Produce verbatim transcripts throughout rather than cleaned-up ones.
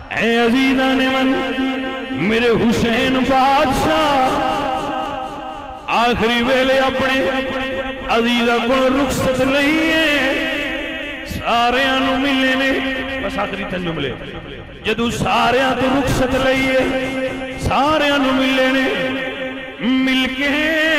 اے عزیزان من میرے حسین بادشاہ آخری ویلے اپنے عزیزہ کو رخصت لئیے سارے انو ملے نے بس آخری تن جملے جدو سارے تو رخصت لئیے سارے انو ملے نے مل کے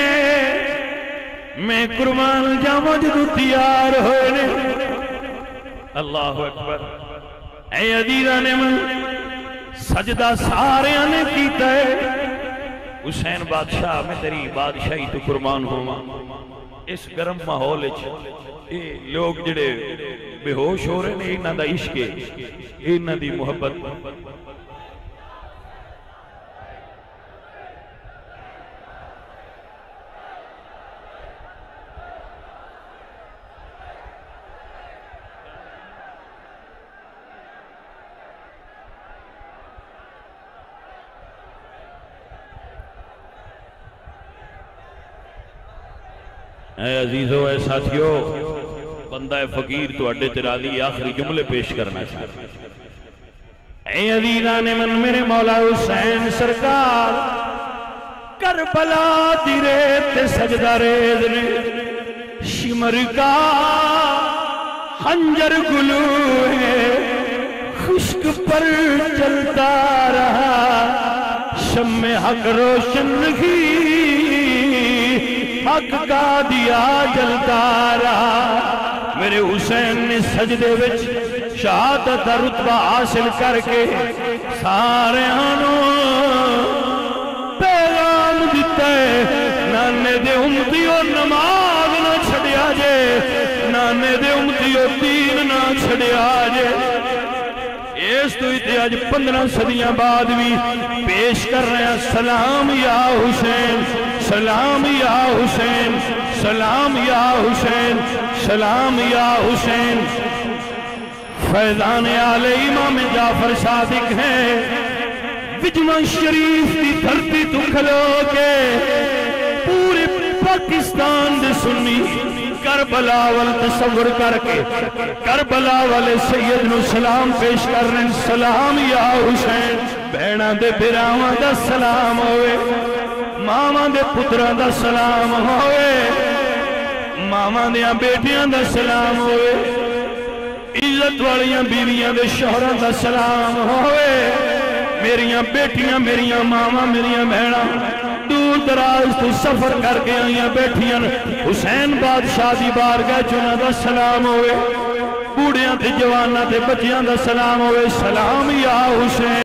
میں قربان جاواں جدو تیار ہوئے نے اللہ اکبر اے عزیزان من سجدہ سارے نے کیتا ہے حسین بادشاہ میں تیری بادشاہی تو قربان ہوا اس گرم ماحول اے لوگ جڑے بے ہوش ہو رہے ہیں انہاں دا عشق ہے انہاں دی محبت اے عزیزو اے ساتھیو بندہ فقیر تو اڈے ترالی آخری جملے پیش کرنا چاہتا اے عزیزان من میرے مولا حسین سرکار کربلا دی ریت سجدہ ریز نے شمر کا خنجر گلو ہے خشک پر چلتا رہا شم حق روشن کی حق کا دیا جلتا رہا میرے حسین نے سجدے وچ شہادت رتبہ حاصل کر کے سارے آنوں پیغام دیتا ہے نانے دے امتیو نماز نہ چھڑیا جے نانے دے امتیو دین نہ چھڑیا جے اس تو ہی آج پندرہ صدیاں بعد بھی پیش کر رہے ہیں سلام یا حسین سلام یا حسین سلام یا حسین سلام یا حسین فیضان آل امام جعفر صادق ہیں وجمہ شریف کی دھرتی تو کھلو کے پورے پاکستان دے سنی کربلا وال تصور کر کے کربلا والے سید نو سلام پیش کر رہے ہیں سلام یا حسین بہنہ دے براواں دا سلام ہوئے ماما دے پتران دا سلام ہوئے ماما دیاں بیٹیاں دا سلام ہوئے عزت والیاں بیویاں دے شوہراں دا سلام ہوئے میریاں بیٹیاں میریاں ماما میریاں بہناں دور دراز تو سفر کر کے آئیاں بیٹھیاں حسین بادشاہ دی بارگاہ چنا دا سلام ہوئے بوڑیاں تے جواناں تے بچیاں دا سلام ہوئے سلام یا حسین